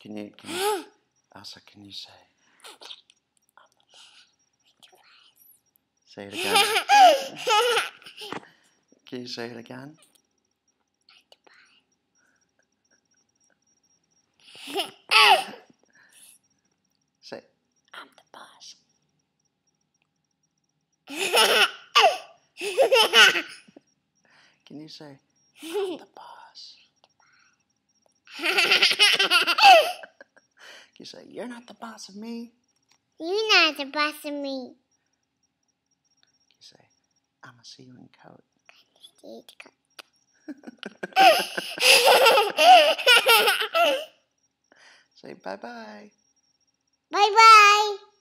Can you, Elsa, can you say it again? Can you say it again? Say, I'm the boss. Can you say, I'm the boss? Can you say, you're not the boss of me? You're not the boss of me. Can you say, I'm gonna see you in court? See you in court. Say bye-bye. Bye-bye.